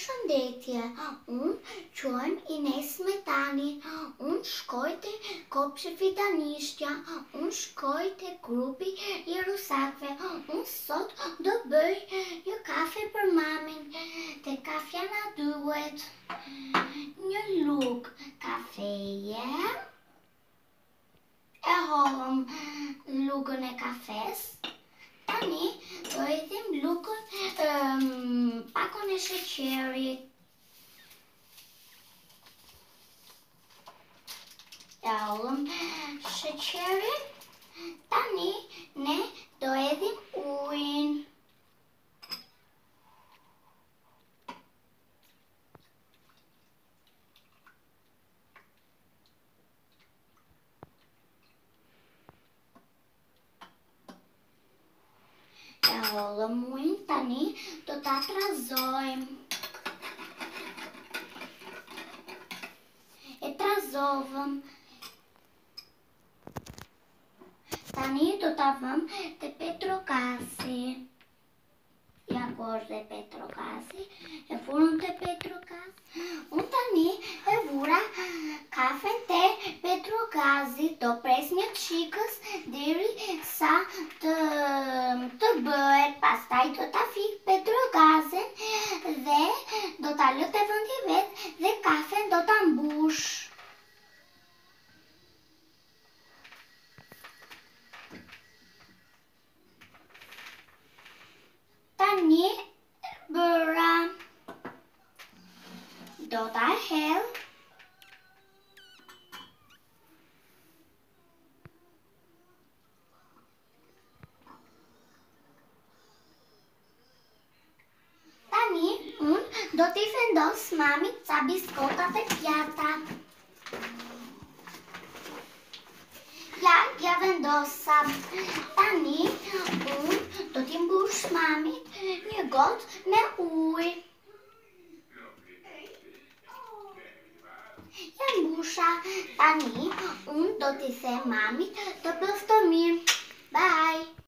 Përshëndetje, unë quajmë Ines Smetani, unë shkoj te Kopshti Fitanishtja, unë shkoj te grupi i rusakve, unë sot do bëj një kafe për mamin, te kafja na duhet një lugë kafeje, e hollëm lugën e kafes. Tani do hedhim pakon e sheqerit. E hollëm sheqerin. Tani ne do hedhim ujin. E hollëm ujin, tani do ta trazojmë. E trazovëm. Tani do ta vëm te petrogasi. Ja ku është dhe petrogasi. E vurëm te petrogasi. Unë tani e vura kafen te petrogasi. Do pres një çikës deri sa të bëhet. Pastaj do ta fik petrogazin dhe do ta lë te vendi vet dhe kafen do ta mbush. Tani bëra. Do ta hedh. Tani unë do t'i vendos mamit ca biskota te pjata. Ja vendosa. Tani unë do t'i mbush mamit një gotë me ujë. Ja mbusha. Tani unë do t'i them mamit të bëftë mirë. Bye!